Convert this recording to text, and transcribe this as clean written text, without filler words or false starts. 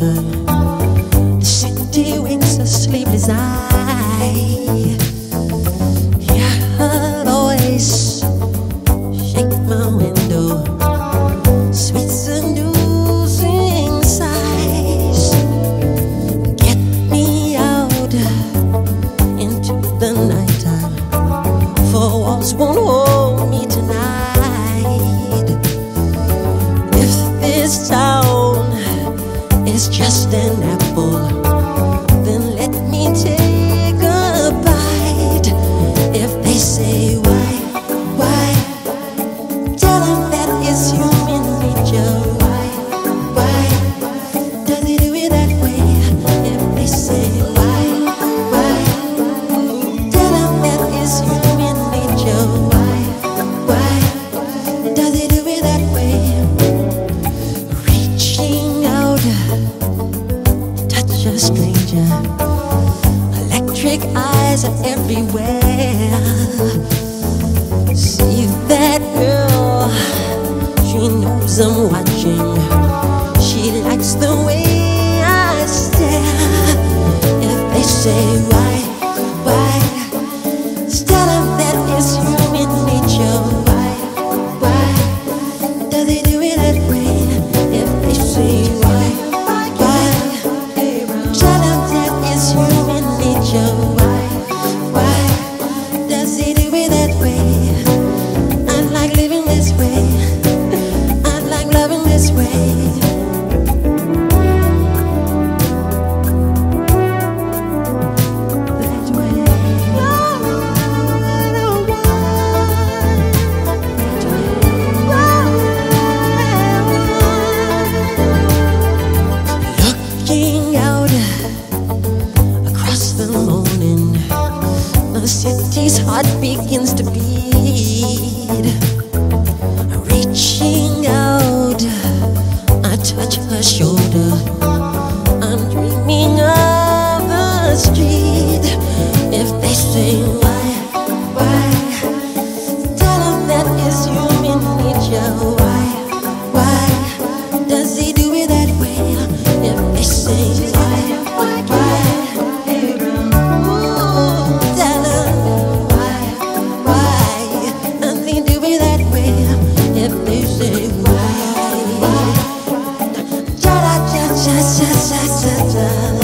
nighttime. The city winks a sleepless eye. Yeah, I'll always shake my window. Sweet seducing sighs get me out into the nighttime. For walls won't hold me tonight. If this town is just an apple, then let me take a bite. If they say why, tell them that it's human nature. Why does he do it that way? If they say why, tell them that it's human nature. Why does he do it that way? Reaching out, touch a stranger. Electric eyes are everywhere. See that girl, she knows I'm watching. She likes the way I stare. If they say why, tell them that it's human nature. Why does he do it that way? If they say why, tell them that it's human nature. Why does he do it that way? I like living this way. I like loving this way. Looking out across the morning, the city's heart begins to beat. Reaching out, I touch her shoulder. I'm dreaming of the street. If they say why, tell them that it's human nature. Why does he do it that way? If they say why, tell them why does he do it that way? If they say why, cha cha cha cha cha cha cha.